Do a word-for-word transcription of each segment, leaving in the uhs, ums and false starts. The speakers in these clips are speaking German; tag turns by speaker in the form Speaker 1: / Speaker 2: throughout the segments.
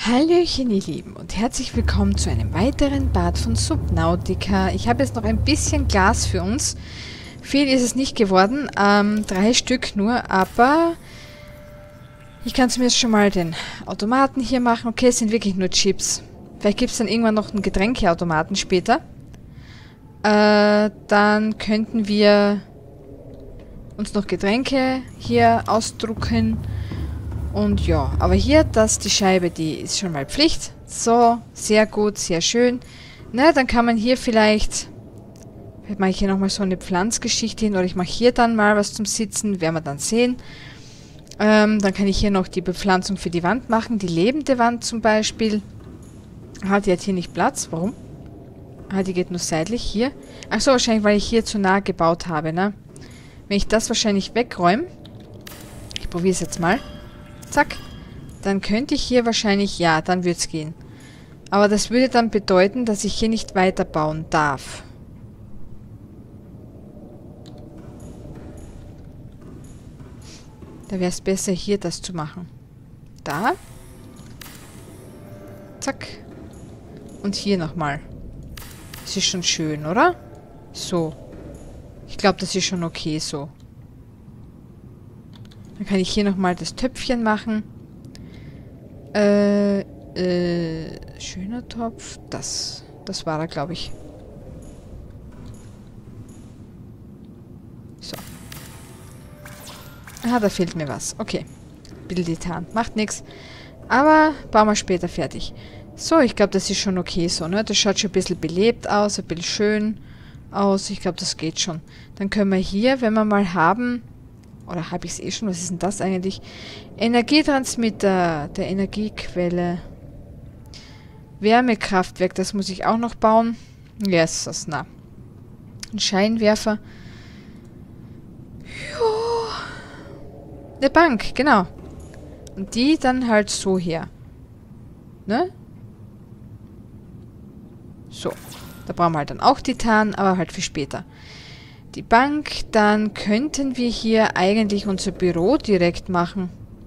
Speaker 1: Hallöchen ihr Lieben und herzlich willkommen zu einem weiteren Part von Subnautica. Ich habe jetzt noch ein bisschen Glas für uns. Viel ist es nicht geworden, ähm, drei Stück nur, aber ich kann zumindest schon mal den Automaten hier machen. Okay, es sind wirklich nur Chips. Vielleicht gibt es dann irgendwann noch einen Getränkeautomaten später. Äh, dann könnten wir uns noch Getränke hier ausdrucken. Und ja, aber hier, das, die Scheibe, die ist schon mal Pflicht. So, sehr gut, sehr schön. Na, dann kann man hier vielleicht... Vielleicht mache ich hier nochmal so eine Pflanzgeschichte hin. Oder ich mache hier dann mal was zum Sitzen. Werden wir dann sehen. Ähm, dann kann ich hier noch die Bepflanzung für die Wand machen. Die lebende Wand zum Beispiel. Ah, die hat hier nicht Platz. Warum? Ah, die geht nur seitlich. Hier. Ach so, wahrscheinlich, weil ich hier zu nah gebaut habe, ne? Wenn ich das wahrscheinlich wegräume... Ich probiere es jetzt mal. Zack. Dann könnte ich hier wahrscheinlich... Ja, dann würde es gehen. Aber das würde dann bedeuten, dass ich hier nicht weiterbauen darf. Da wäre es besser, hier das zu machen. Da. Zack. Und hier nochmal. Das ist schon schön, oder? So. Ich glaube, das ist schon okay so. Dann kann ich hier nochmal das Töpfchen machen. Äh, äh, schöner Topf. Das, das war er, glaube ich. So. Ah, da fehlt mir was. Okay. Bilditan. Macht nichts. Aber bauen wir später fertig. So, ich glaube, das ist schon okay so, ne? Das schaut schon ein bisschen belebt aus, ein bisschen schön aus. Ich glaube, das geht schon. Dann können wir hier, wenn wir mal haben... Oder habe ich es eh schon? Was ist denn das eigentlich? Energietransmitter der Energiequelle. Wärmekraftwerk, das muss ich auch noch bauen. Yes, das na. Ein Scheinwerfer. Jo. Eine Bank, genau. Und die dann halt so her. Ne? So. Da brauchen wir halt dann auch Titan, aber halt für später. Die Bank, dann könnten wir hier eigentlich unser Büro direkt machen.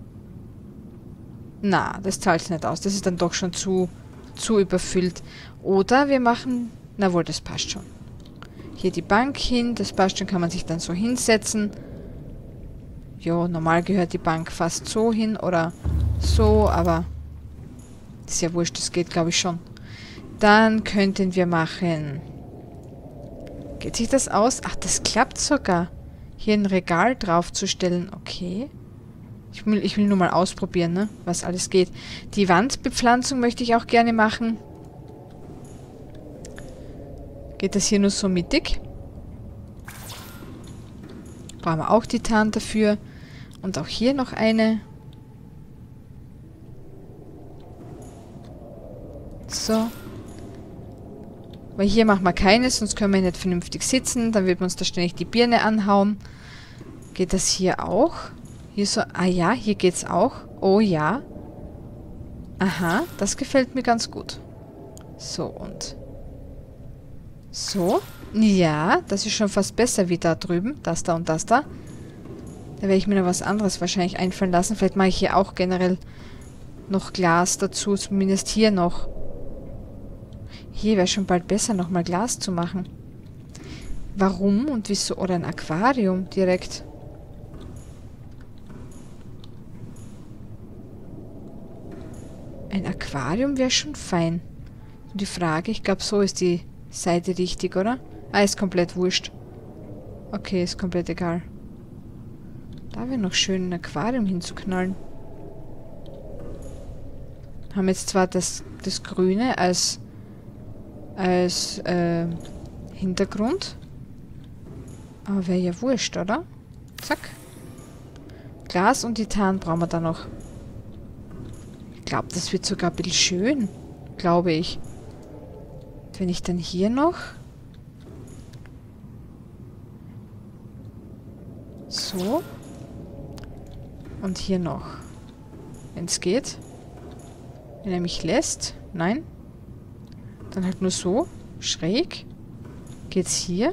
Speaker 1: Na, das zahlt nicht aus. Das ist dann doch schon zu, zu überfüllt. Oder wir machen... Na wohl, das passt schon. Hier die Bank hin. Das passt schon, kann man sich dann so hinsetzen. Jo, normal gehört die Bank fast so hin oder so, aber... Ist ja wurscht, das geht glaube ich schon. Dann könnten wir machen... Geht sich das aus? Ach, das klappt sogar. Hier ein Regal draufzustellen. Okay. Ich will, ich will nur mal ausprobieren, ne? Was alles geht. Die Wandbepflanzung möchte ich auch gerne machen. Geht das hier nur so mittig? Brauchen wir auch Titan dafür. Und auch hier noch eine. So. Weil hier machen wir keines, sonst können wir nicht vernünftig sitzen. Dann wird man uns da ständig die Birne anhauen. Geht das hier auch? Hier so... Ah ja, hier geht's auch. Oh ja. Aha, das gefällt mir ganz gut. So, und... So. Ja, das ist schon fast besser wie da drüben. Das da und das da. Da werde ich mir noch was anderes wahrscheinlich einfallen lassen. Vielleicht mache ich hier auch generell noch Glas dazu. Zumindest hier noch. Hier wäre schon bald besser, nochmal Glas zu machen. Warum und wieso? Oder ein Aquarium direkt. Ein Aquarium wäre schon fein. Und die Frage, ich glaube, so ist die Seite richtig, oder? Ah, ist komplett wurscht. Okay, ist komplett egal. Da wäre noch schön, ein Aquarium hinzuknallen. Haben jetzt zwar das, das Grüne als... als äh, Hintergrund. Aber wäre ja wurscht, oder? Zack. Glas und Titan brauchen wir da noch. Ich glaube, das wird sogar ein bisschen schön. Glaube ich. Wenn ich dann hier noch... So. Und hier noch. Wenn es geht. Wenn er mich lässt. Nein. Dann halt nur so. Schräg. Geht's hier?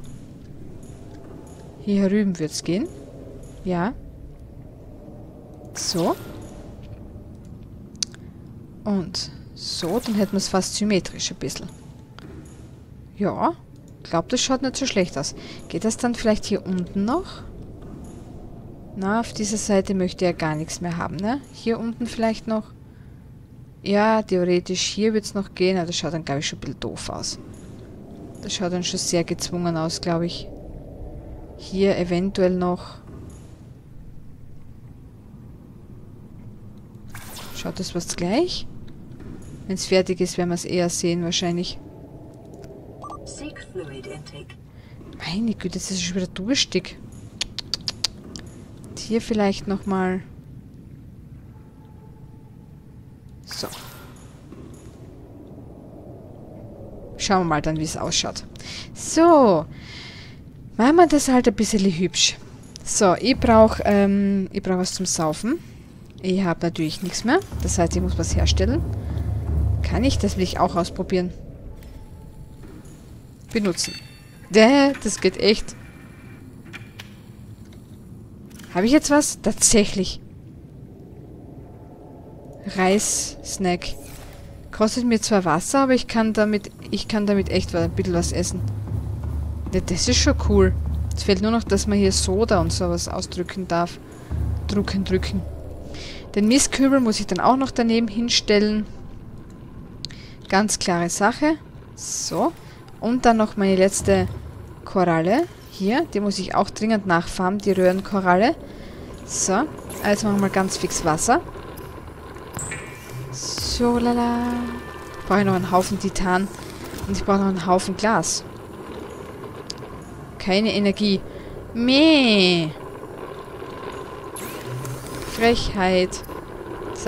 Speaker 1: Hier herüben wird's gehen. Ja. So. Und so, dann hätten wir es fast symmetrisch ein bisschen. Ja, ich glaube, das schaut nicht so schlecht aus. Geht das dann vielleicht hier unten noch? Na, auf dieser Seite möchte er gar nichts mehr haben, ne? Hier unten vielleicht noch. Ja, theoretisch hier wird es noch gehen, aber das schaut dann, glaube ich, schon ein bisschen doof aus. Das schaut dann schon sehr gezwungen aus, glaube ich. Hier eventuell noch. Schaut das was gleich? Wenn es fertig ist, werden wir es eher sehen wahrscheinlich. Meine Güte, das ist schon wieder durstig. Hier vielleicht nochmal. So. Schauen wir mal dann, wie es ausschaut. So. Machen wir das halt ein bisschen hübsch. So, ich brauche ähm, ich brauche was zum Saufen. Ich habe natürlich nichts mehr. Das heißt, ich muss was herstellen. Kann ich? Das will ich auch ausprobieren. Benutzen. Däh, das geht echt. Habe ich jetzt was? Tatsächlich. Reis-Snack. Kostet mir zwar Wasser, aber ich kann damit, ich kann damit echt ein bisschen was essen. Ja, das ist schon cool. Es fehlt nur noch, dass man hier Soda und sowas ausdrücken darf. Drucken, drücken. Den Mistkübel muss ich dann auch noch daneben hinstellen. Ganz klare Sache. So. Und dann noch meine letzte Koralle. Hier, die muss ich auch dringend nachfarmen, die Röhrenkoralle. So, also machen wir ganz fix Wasser. So, lala. Brauche ich noch einen Haufen Titan. Und ich brauche noch einen Haufen Glas. Keine Energie. Meh. Frechheit. So.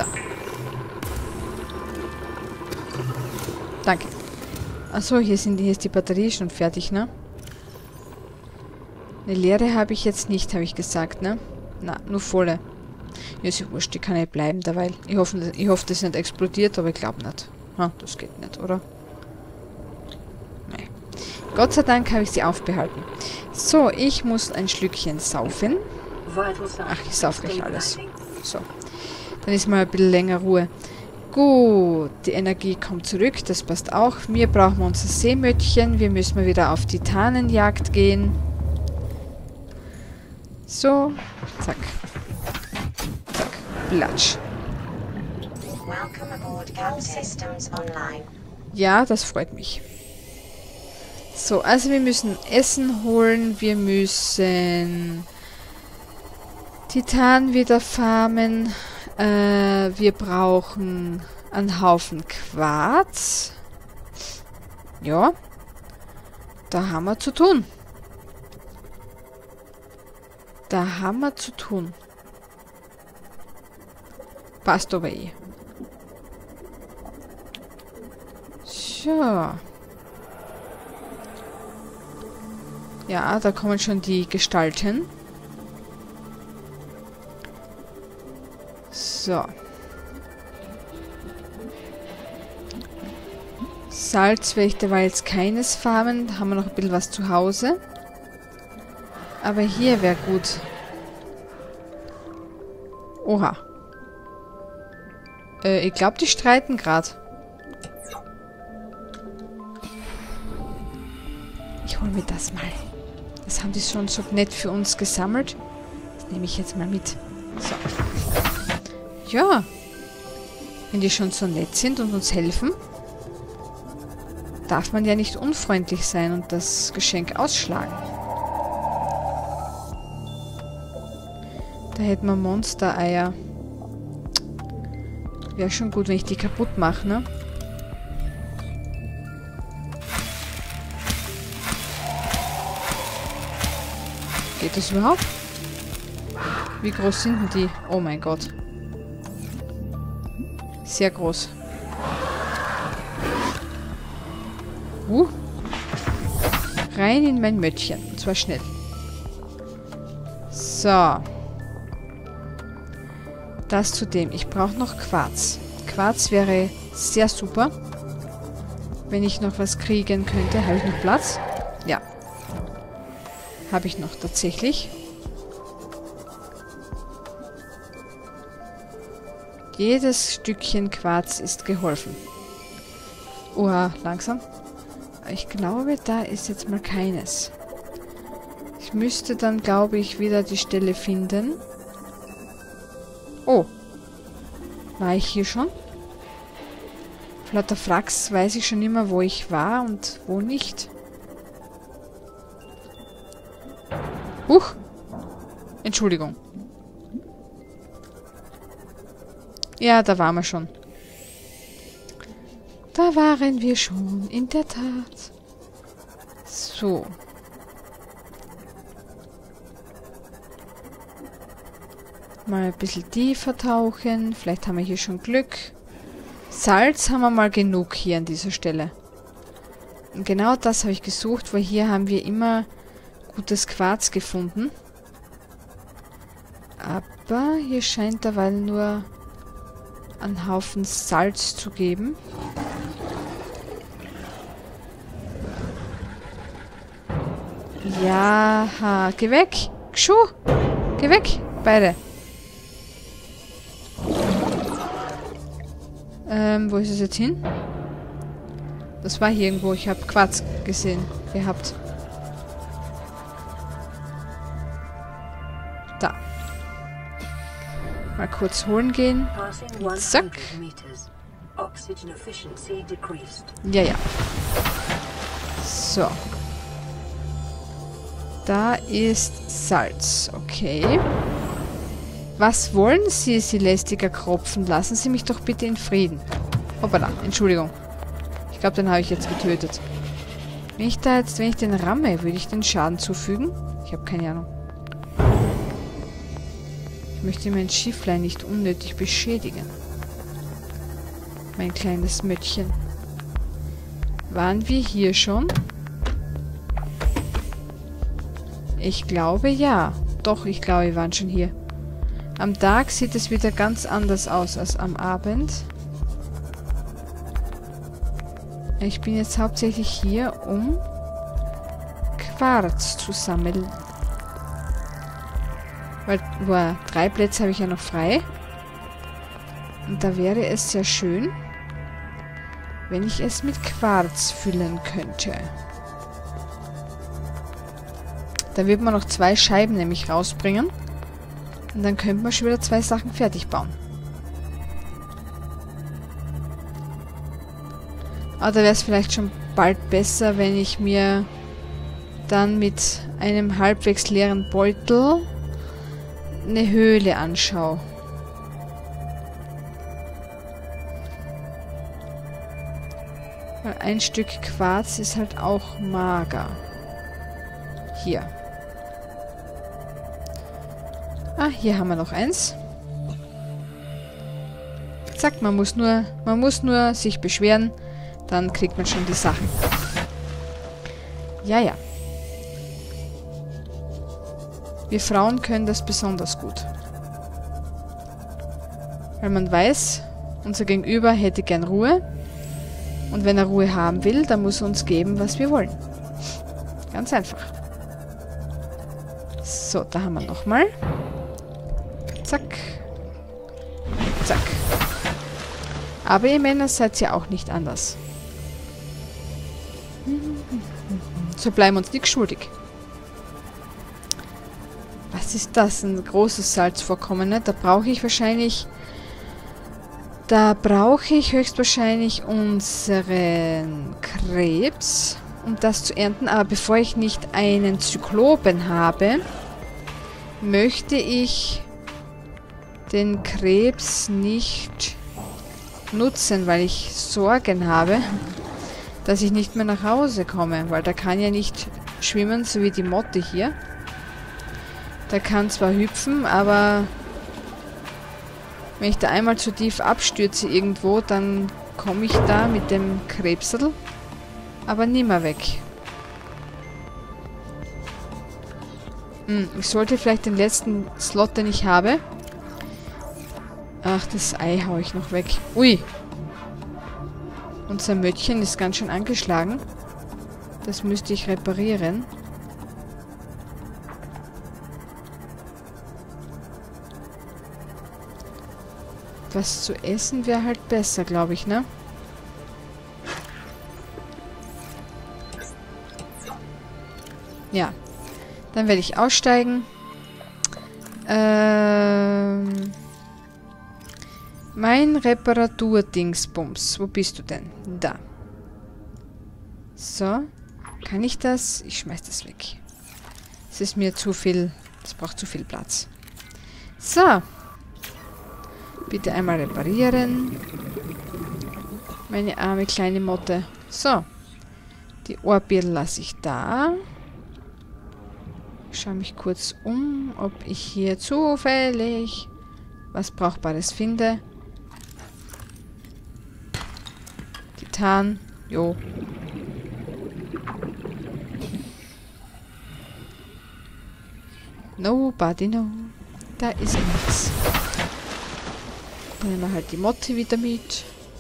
Speaker 1: Danke. Achso, hier, sind die, hier ist die Batterie schon fertig, ne? Eine leere habe ich jetzt nicht, habe ich gesagt, ne? Na, nur volle. Ja, ist ja wurscht, die kann nicht bleiben derweil. Ich hoffe, ich hoffe, das nicht explodiert, aber ich glaube nicht. Ha, das geht nicht, oder? Nein. Gott sei Dank habe ich sie aufbehalten. So, ich muss ein Schlückchen saufen. Ach, ich sauf gleich alles. So. Dann ist mal ein bisschen länger Ruhe. Gut, die Energie kommt zurück, das passt auch. Wir brauchen unser Seemöttchen. Wir müssen mal wieder auf Titanenjagd gehen. So, zack. Zack, platsch. Ja, das freut mich. So, also wir müssen Essen holen. Wir müssen Titan wieder farmen. Äh, wir brauchen einen Haufen Quarz. Ja, da haben wir zu tun. Da haben wir zu tun. Passt aber eh. So. Ja, da kommen schon die Gestalten. So. Salz werde ich dabei jetzt keines farmen. Da haben wir noch ein bisschen was zu Hause. Aber hier wäre gut. Oha. Äh, ich glaube, die streiten gerade. Ich hole mir das mal. Das haben die schon so nett für uns gesammelt. Das nehme ich jetzt mal mit. So. Ja. Wenn die schon so nett sind und uns helfen, darf man ja nicht unfreundlich sein und das Geschenk ausschlagen. Da hätten wir Monstereier. Wäre schon gut, wenn ich die kaputt mache, ne? Geht das überhaupt? Wie groß sind denn die? Oh mein Gott. Sehr groß. Uh. Rein in mein Möttchen. Und zwar schnell. So. Das zudem. Ich brauche noch Quarz. Quarz wäre sehr super. Wenn ich noch was kriegen könnte. Habe ich noch Platz? Ja. Habe ich noch tatsächlich. Jedes Stückchen Quarz ist geholfen. Oha, langsam. Ich glaube, da ist jetzt mal keines. Ich müsste dann, glaube ich, wieder die Stelle finden. Oh. War ich hier schon? Vor lauter Fracks weiß ich schon immer, wo ich war und wo nicht. Huch. Entschuldigung. Ja, da waren wir schon. Da waren wir schon, in der Tat. So. Mal ein bisschen tiefer tauchen. Vielleicht haben wir hier schon Glück. Salz haben wir mal genug hier an dieser Stelle. Und genau das habe ich gesucht, weil hier haben wir immer gutes Quarz gefunden. Aber hier scheint derweil nur einen Haufen Salz zu geben. Ja, ha, geh weg. Gschuh, geh weg, beide. Ähm, wo ist es jetzt hin? Das war hier irgendwo. Ich habe Quarz gesehen, gehabt. Da. Mal kurz holen gehen. Zack. Ja, ja. So. Da ist Salz. Okay. Was wollen Sie, Sie lästiger Kropfen? Lassen Sie mich doch bitte in Frieden. Hoppala, Entschuldigung. Ich glaube, den habe ich jetzt getötet. Wenn ich da jetzt, wenn ich den ramme, würde ich den Schaden zufügen? Ich habe keine Ahnung. Ich möchte mein Schifflein nicht unnötig beschädigen. Mein kleines Möttchen. Waren wir hier schon? Ich glaube, ja. Doch, ich glaube, wir waren schon hier. Am Tag sieht es wieder ganz anders aus als am Abend. Ich bin jetzt hauptsächlich hier, um Quarz zu sammeln. Weil, wow, drei Plätze habe ich ja noch frei. Und da wäre es sehr schön, wenn ich es mit Quarz füllen könnte. Da wird man noch zwei Scheiben nämlich rausbringen. Und dann könnte man schon wieder zwei Sachen fertig bauen. Aber da wäre es vielleicht schon bald besser, wenn ich mir dann mit einem halbwegs leeren Beutel eine Höhle anschaue. Weil ein Stück Quarz ist halt auch mager. Hier. Ah, hier haben wir noch eins. Zack, man muss nur, man muss nur sich beschweren, dann kriegt man schon die Sachen. Ja, ja. Wir Frauen können das besonders gut. Weil man weiß, unser Gegenüber hätte gern Ruhe. Und wenn er Ruhe haben will, dann muss er uns geben, was wir wollen. Ganz einfach. So, da haben wir nochmal. Zack. Zack. Aber ihr Männer seid ja auch nicht anders. So bleiben wir uns nichts schuldig. Was ist das? Ein großes Salzvorkommen, ne? Da brauche ich wahrscheinlich... Da brauche ich höchstwahrscheinlich unseren Krebs, um das zu ernten. Aber bevor ich nicht einen Zyklopen habe, möchte ich den Krebs nicht nutzen, weil ich Sorgen habe, dass ich nicht mehr nach Hause komme. Weil der kann ja nicht schwimmen, so wie die Motte hier. Der kann zwar hüpfen, aber wenn ich da einmal zu tief abstürze irgendwo, dann komme ich da mit dem Krebsel aber nimmer weg. Hm, ich sollte vielleicht den letzten Slot, den ich habe... Ach, das Ei hau ich noch weg. Ui! Unser Möttchen ist ganz schön angeschlagen. Das müsste ich reparieren. Was zu essen wäre halt besser, glaube ich, ne? Ja. Dann werde ich aussteigen. Ähm... Mein Reparaturdingsbums. Wo bist du denn? Da. So. Kann ich das? Ich schmeiß das weg. Es ist mir zu viel... Es braucht zu viel Platz. So. Bitte einmal reparieren. Meine arme kleine Motte. So. Die Ohrbirl lasse ich da. Ich schaue mich kurz um, ob ich hier zufällig was Brauchbares finde. Titan. Jo. Nobody know. Da ist nichts. Dann nehmen wir halt die Motte wieder mit.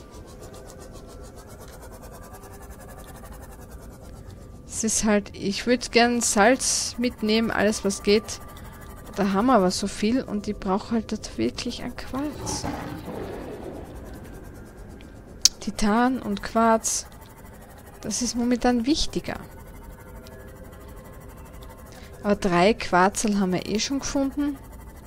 Speaker 1: Es ist halt, ich würde gern Salz mitnehmen, alles was geht. Da haben wir aber so viel und ich brauche halt dort wirklich ein Quarz. Titan und Quarz. Das ist momentan wichtiger. Aber drei Quarzel haben wir eh schon gefunden.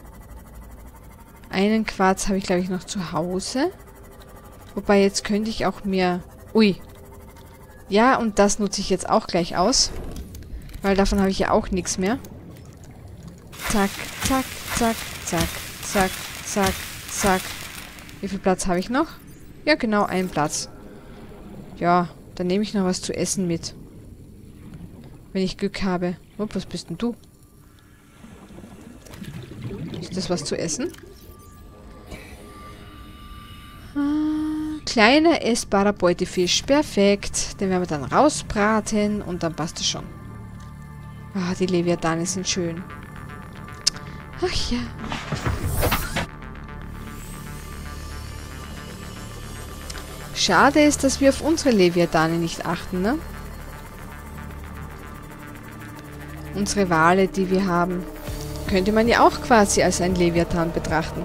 Speaker 1: Einen Quarz habe ich, glaube ich, noch zu Hause. Wobei, jetzt könnte ich auch mehr... Ui. Ja, und das nutze ich jetzt auch gleich aus. Weil davon habe ich ja auch nichts mehr. Zack, zack, zack, zack, zack, zack, zack. Wie viel Platz habe ich noch? Ja, genau, einen Platz. Ja, dann nehme ich noch was zu essen mit. Wenn ich Glück habe. Oh, was bist denn du? Ist das was zu essen? Ah, kleiner essbarer Beutefisch. Perfekt. Den werden wir dann rausbraten und dann passt es schon. Ah, die Leviathane sind schön. Ach ja. Schade ist, dass wir auf unsere Leviathane nicht achten, ne? Unsere Wale, die wir haben, könnte man ja auch quasi als ein Leviathan betrachten.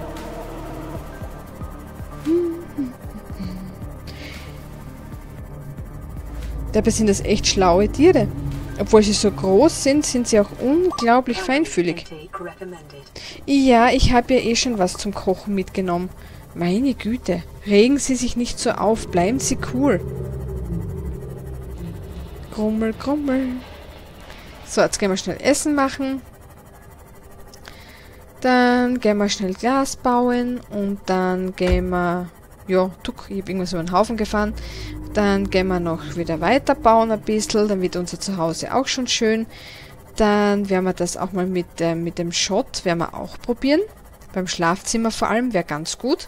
Speaker 1: Dabei sind das echt schlaue Tiere. Obwohl sie so groß sind, sind sie auch unglaublich feinfühlig. Ja, ich habe ja eh schon was zum Kochen mitgenommen. Meine Güte, regen Sie sich nicht so auf, bleiben Sie cool. Grummel, grummel. So, jetzt gehen wir schnell Essen machen. Dann gehen wir schnell Glas bauen und dann gehen wir... Ja, tuck, ich habe irgendwas über den Haufen gefahren. Dann gehen wir noch wieder weiterbauen ein bisschen, dann wird unser Zuhause auch schon schön. Dann werden wir das auch mal mit, äh, mit dem Schott, werden wir auch probieren. Beim Schlafzimmer vor allem, wäre ganz gut.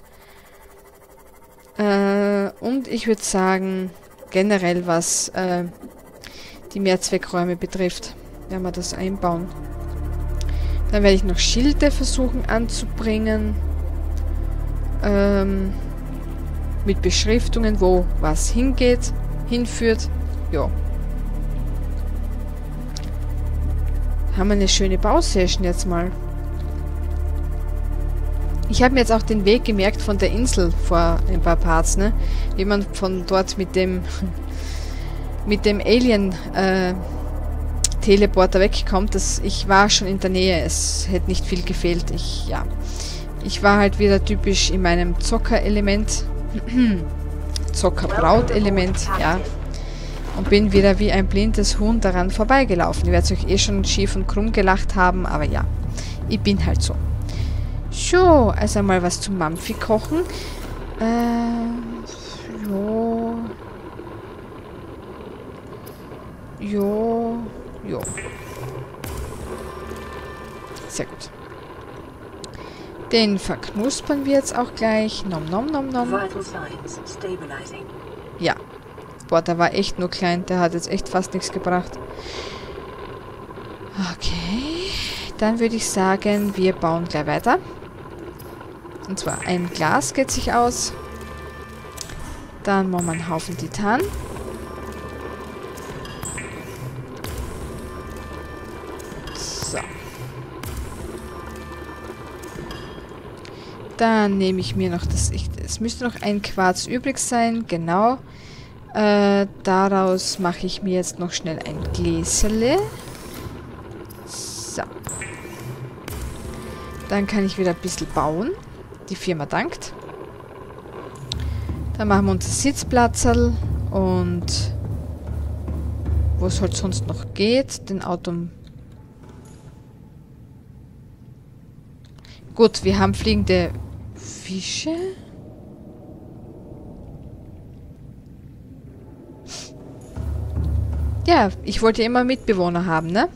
Speaker 1: Äh, und ich würde sagen, generell was äh, die Mehrzweckräume betrifft, werden wir das einbauen. Dann werde ich noch Schilde versuchen anzubringen. Ähm... Mit Beschriftungen, wo was hingeht, hinführt. Ja. Haben wir eine schöne Bausession jetzt mal. Ich habe mir jetzt auch den Weg gemerkt von der Insel vor ein paar Parts, ne? Wie man von dort mit dem mit dem Alien äh, Teleporter wegkommt. Das, ich war schon in der Nähe. Es hätte nicht viel gefehlt. Ich, ja. Ich war halt wieder typisch in meinem Zocker-Element. Zockerbraut-Element, ja. Und bin wieder wie ein blindes Huhn daran vorbeigelaufen. Ihr werdet euch eh schon schief und krumm gelacht haben, aber ja, ich bin halt so. So, also mal was zum Mampfi kochen. Äh, jo. Jo. Jo. Sehr gut. Den verknuspern wir jetzt auch gleich. Nom nom nom nom. Ja. Boah, der war echt nur klein. Der hat jetzt echt fast nichts gebracht. Okay. Dann würde ich sagen, wir bauen gleich weiter. Und zwar ein Glas geht sich aus. Dann machen wir einen Haufen Titan. So. Dann nehme ich mir noch das... Ich, es müsste noch ein Quarz übrig sein, genau. Äh, daraus mache ich mir jetzt noch schnell ein Gläserle. So. Dann kann ich wieder ein bisschen bauen. Die Firma dankt. Dann machen wir unser Sitzplatzerl und wo es halt sonst noch geht, den Auto... Gut, wir haben fliegende Fische. Ja, ich wollte immer Mitbewohner haben, ne?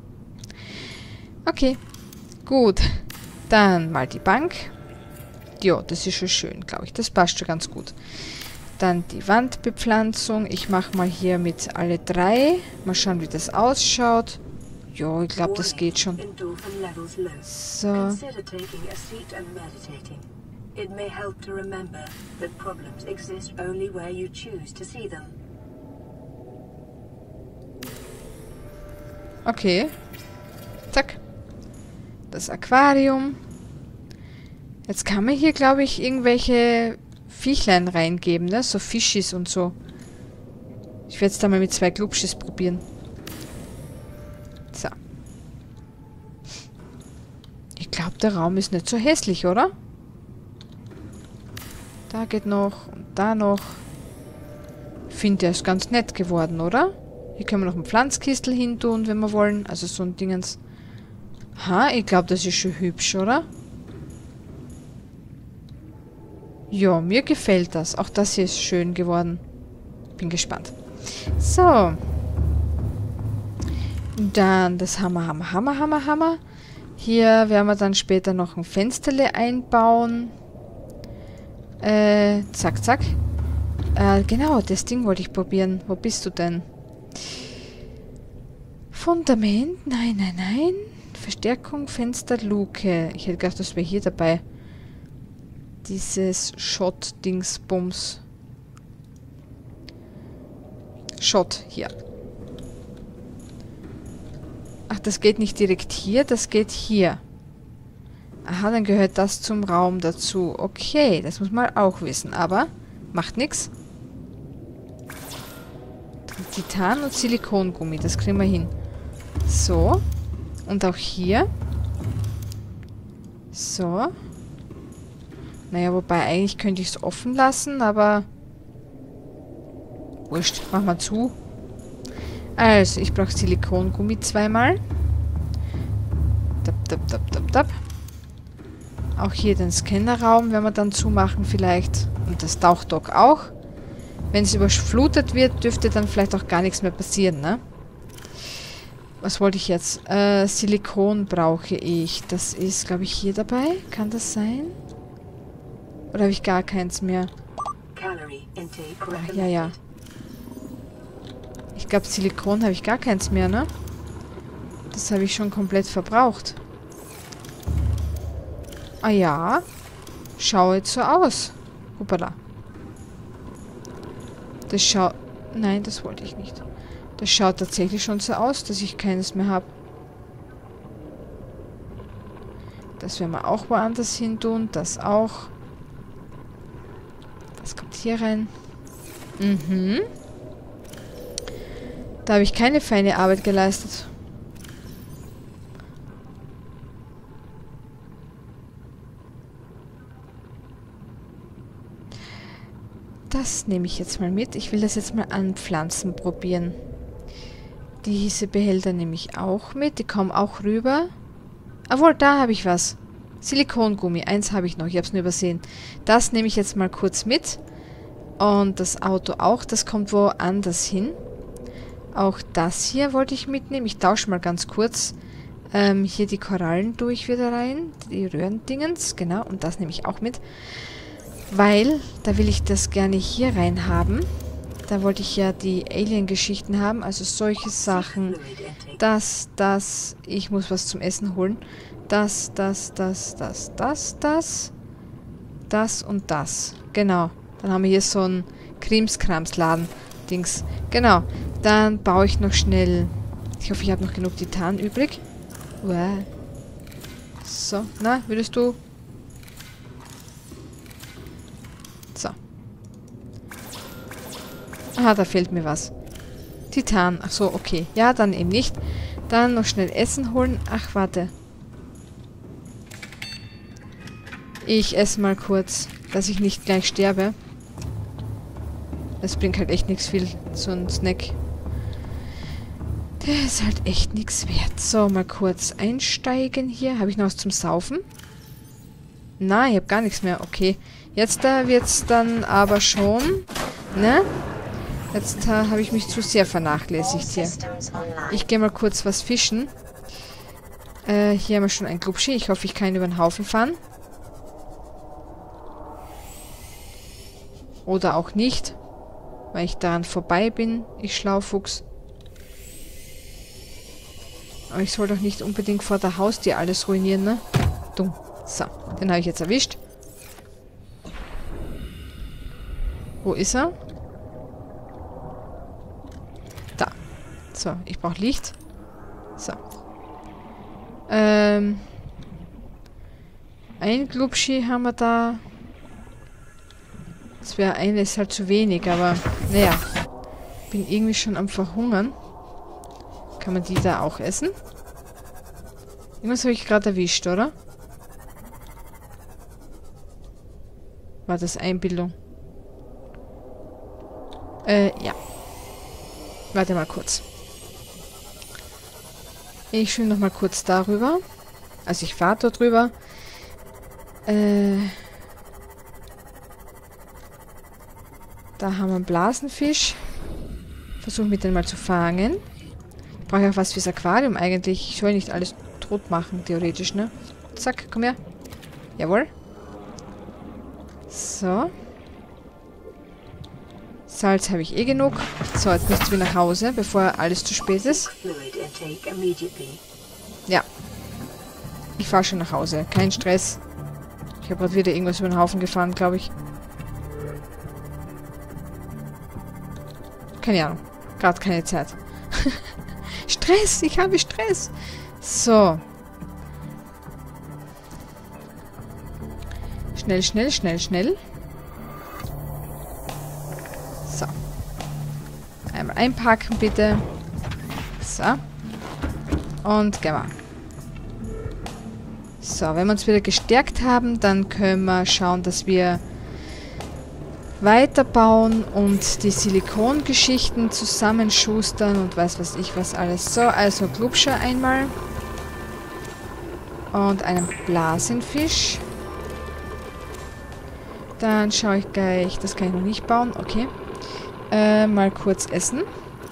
Speaker 1: Okay, gut. Dann mal die Bank. Ja, das ist schon schön, glaube ich. Das passt schon ganz gut. Dann die Wandbepflanzung. Ich mache mal hier mit alle drei. Mal schauen, wie das ausschaut. Ja, ich glaube, das geht schon. So. Okay. Zack. Das Aquarium. Jetzt kann man hier, glaube ich, irgendwelche Viechlein reingeben, ne? So Fischis und so. Ich werde es da mal mit zwei Glubschis probieren. So. Ich glaube, der Raum ist nicht so hässlich, oder? Da geht noch und da noch. Ich finde, der ist ganz nett geworden, oder? Hier können wir noch ein Pflanzkistel hin tun, wenn wir wollen. Also so ein Dingens. Ha, ich glaube, das ist schon hübsch, oder? Ja, mir gefällt das. Auch das hier ist schön geworden. Bin gespannt. So. Dann das Hammer, Hammer, Hammer, Hammer, Hammer. Hier werden wir dann später noch ein Fensterle einbauen. Äh, zack, zack. Äh, genau, das Ding wollte ich probieren. Wo bist du denn? Fundament? Nein, nein, nein. Verstärkung, Fenster, Luke. Ich hätte gedacht, das wäre hier dabei. Dieses Shot-Dingsbums. Shot, hier. Ach, das geht nicht direkt hier, das geht hier. Aha, dann gehört das zum Raum dazu. Okay, das muss man auch wissen, aber macht nichts. Titan und Silikongummi, das kriegen wir hin. So. Und auch hier. So. Naja, wobei eigentlich könnte ich es offen lassen, aber wurscht, mach mal zu. Also, ich brauche Silikongummi zweimal. Dab, dab, dab, dab, dab. Auch hier den Scannerraum werden wir dann zumachen vielleicht. Und das Tauchdock auch. Wenn es überflutet wird, dürfte dann vielleicht auch gar nichts mehr passieren, ne? Was wollte ich jetzt? Äh, Silikon brauche ich. Das ist, glaube ich, hier dabei. Kann das sein? Oder habe ich gar keins mehr? Ach, ja, ja. Ich glaube, Silikon habe ich gar keins mehr, ne? Das habe ich schon komplett verbraucht. Ah ja. Schaut jetzt so aus. Hoppala. Das schaut... Nein, das wollte ich nicht. Das schaut tatsächlich schon so aus, dass ich keines mehr habe. Das werden wir auch woanders hin tun. Das auch. Das kommt hier rein. Mhm. Da habe ich keine feine Arbeit geleistet. Das nehme ich jetzt mal mit. Ich will das jetzt mal anpflanzen probieren. Diese Behälter nehme ich auch mit. Die kommen auch rüber. Obwohl, da habe ich was. Silikongummi. Eins habe ich noch. Ich habe es nur übersehen. Das nehme ich jetzt mal kurz mit. Und das Auto auch. Das kommt woanders hin. Auch das hier wollte ich mitnehmen. Ich tausche mal ganz kurz. Ähm, hier die Korallen tue ich wieder rein. Die Röhrendingens. Genau. Und das nehme ich auch mit. Weil, da will ich das gerne hier rein haben. Da wollte ich ja die Alien-Geschichten haben. Also solche Sachen. Das, das. Ich muss was zum Essen holen. Das, das, das, das, das, das. Das und das. Genau. Dann haben wir hier so ein Krimskrams-Laden-Dings. Genau. Dann baue ich noch schnell... Ich hoffe, ich habe noch genug Titan übrig. Uah. So, na, würdest du... Aha, da fehlt mir was. Titan. Ach so, okay. Ja, dann eben nicht. Dann noch schnell Essen holen. Ach, warte. Ich esse mal kurz, dass ich nicht gleich sterbe. Das bringt halt echt nichts viel, so ein Snack. Der ist halt echt nichts wert. So, mal kurz einsteigen hier. Habe ich noch was zum Saufen? Nein, ich habe gar nichts mehr. Okay. Jetzt da wird's dann aber schon, ne? Jetzt äh, habe ich mich zu sehr vernachlässigt hier. Ich gehe mal kurz was fischen. Äh, hier haben wir schon ein Glubschi. Ich hoffe, ich kann ihn über den Haufen fahren. Oder auch nicht. Weil ich daran vorbei bin. Ich Schlaufuchs. Aber ich soll doch nicht unbedingt vor der Haustür alles ruinieren, ne? Dumm. So, den habe ich jetzt erwischt. Wo ist er? Da. So, ich brauche Licht. So. Ähm. Ein Glubschi haben wir da. Das wäre eine, ist halt zu wenig, aber naja. Bin irgendwie schon am Verhungern. Kann man die da auch essen? Irgendwas habe ich gerade erwischt, oder? War das Einbildung? Äh, ja. Warte mal kurz. Ich schwimme noch mal kurz darüber. Also ich fahre dort drüber. Äh... Da haben wir einen Blasenfisch. Versuche mit den mal zu fangen. Ich brauche auch was fürs Aquarium eigentlich. Ich soll nicht alles tot machen, theoretisch, ne? Zack, komm her. Jawohl. So. Salz habe ich eh genug. So, jetzt müssen wir nach Hause, bevor alles zu spät ist. Ja. Ich fahre schon nach Hause. Kein Stress. Ich habe gerade wieder irgendwas über den Haufen gefahren, glaube ich. Keine Ahnung. Gerade keine Zeit. Stress! Ich habe Stress! So. Schnell, schnell, schnell, schnell. So. Einmal einpacken, bitte. So. Und gehen wir. So, wenn wir uns wieder gestärkt haben, dann können wir schauen, dass wir weiterbauen und die Silikongeschichten zusammenschustern und weiß was ich was alles. So, also Glubscher einmal. Und einen Blasenfisch. Dann schaue ich gleich, das kann ich noch nicht bauen, okay. Äh, mal kurz essen.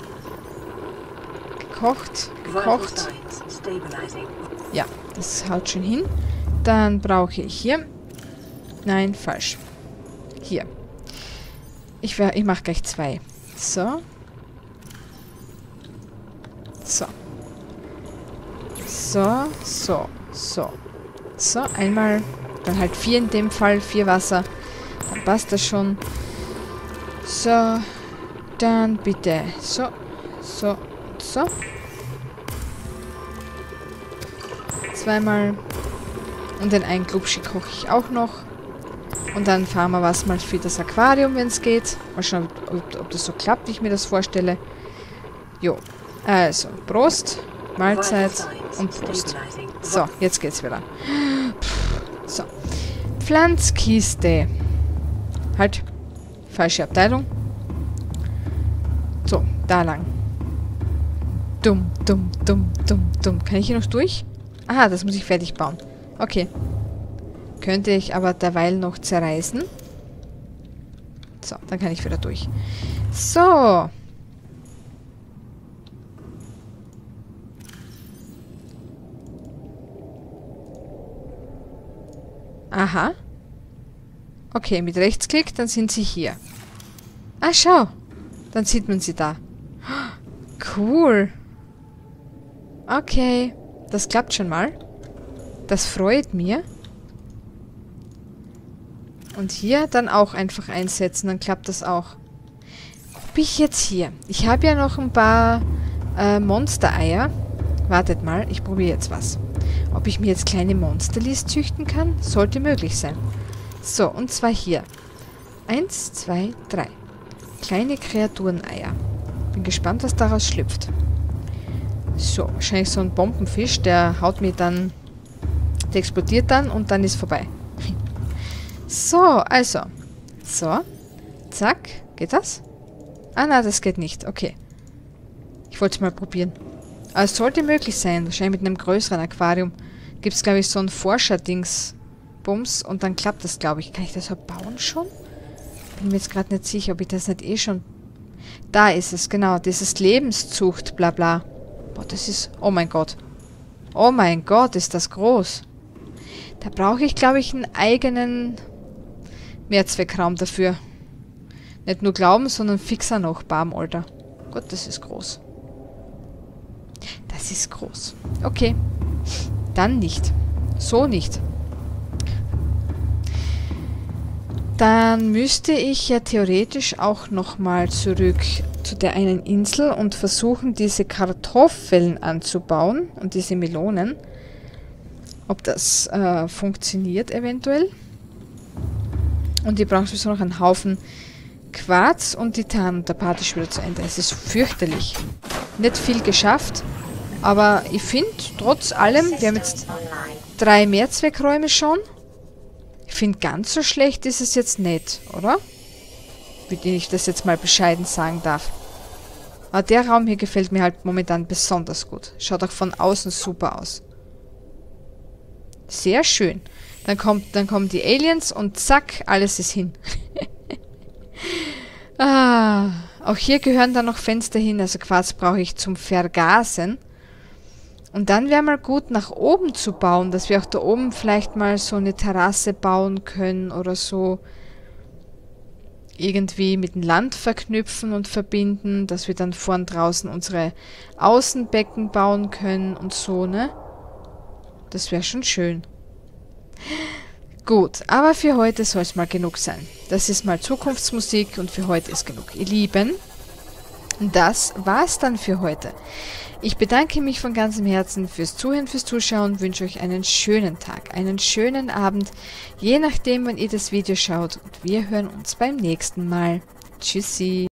Speaker 1: Gekocht, gekocht. Ja, das haut schon hin. Dann brauche ich hier. Nein, falsch. Hier. Ich, ich mache gleich zwei. So. So. So, so, so. So, einmal. Dann halt vier in dem Fall. Vier Wasser. Dann passt das schon. So. Dann bitte. So. So. So. Zweimal. Und den einen Glubschi koche ich auch noch. Und dann fahren wir was mal für das Aquarium, wenn es geht. Mal schauen, ob, ob das so klappt, wie ich mir das vorstelle. Jo. Also, Prost, Mahlzeit und Prost. So, jetzt geht's wieder. So. Pflanzkiste. Halt. Falsche Abteilung. So, da lang. Dumm, dumm, dumm, dumm, dumm. Kann ich hier noch durch? Aha, das muss ich fertig bauen. Okay. Könnte ich aber derweil noch zerreißen. So, dann kann ich wieder durch. So. Aha. Okay, mit Rechtsklick, dann sind sie hier. Ah, schau. Dann sieht man sie da. Cool. Okay. Das klappt schon mal. Das freut mich. Und hier dann auch einfach einsetzen, dann klappt das auch. Ob ich jetzt hier... Ich habe ja noch ein paar äh, Monstereier. Wartet mal, ich probiere jetzt was. Ob ich mir jetzt kleine Monsterlis züchten kann? Sollte möglich sein. So, und zwar hier. Eins, zwei, drei. Kleine Kreatureneier. Bin gespannt, was daraus schlüpft. So, wahrscheinlich so ein Bombenfisch, der haut mir dann... Der explodiert dann und dann ist vorbei. So, also. So. Zack. Geht das? Ah, na, das geht nicht. Okay. Ich wollte es mal probieren. Aber es sollte möglich sein. Wahrscheinlich mit einem größeren Aquarium. Gibt es, glaube ich, so ein Forscher-Dings. Bums. Und dann klappt das, glaube ich. Kann ich das so bauen schon? Bin mir jetzt gerade nicht sicher, ob ich das nicht eh schon... Da ist es, genau. Dieses Lebenszucht, bla bla. Boah, das ist... Oh mein Gott. Oh mein Gott, ist das groß. Da brauche ich, glaube ich, einen eigenen Mehrzweckraum dafür. Nicht nur glauben, sondern fixer noch, Bam, Alter. Gott, das ist groß. Das ist groß. Okay. Dann nicht. So nicht. Dann müsste ich ja theoretisch auch nochmal zurück zu der einen Insel und versuchen, diese Kartoffeln anzubauen und diese Melonen. Ob das äh, funktioniert eventuell. Und ich brauche sowieso noch einen Haufen Quarz und Titan und der Part ist wieder zu Ende. Es ist fürchterlich. Nicht viel geschafft, aber ich finde, trotz allem, wir haben jetzt drei Mehrzweckräume schon. Ich finde, ganz so schlecht ist es jetzt nicht, oder? Wie ich das jetzt mal bescheiden sagen darf. Aber der Raum hier gefällt mir halt momentan besonders gut. Schaut auch von außen super aus. Sehr schön. Dann kommt, dann kommen die Aliens und zack, alles ist hin. Ah, auch hier gehören dann noch Fenster hin, also Quarz brauche ich zum Vergasen. Und dann wäre mal gut, nach oben zu bauen, dass wir auch da oben vielleicht mal so eine Terrasse bauen können oder so. Irgendwie mit dem Land verknüpfen und verbinden, dass wir dann vorn draußen unsere Außenbecken bauen können und so, ne? Das wäre schon schön. Gut, aber für heute soll es mal genug sein. Das ist mal Zukunftsmusik und für heute ist genug. Ihr Lieben, das war's dann für heute. Ich bedanke mich von ganzem Herzen fürs Zuhören, fürs Zuschauen und wünsche euch einen schönen Tag, einen schönen Abend, je nachdem, wann ihr das Video schaut. Und wir hören uns beim nächsten Mal. Tschüssi.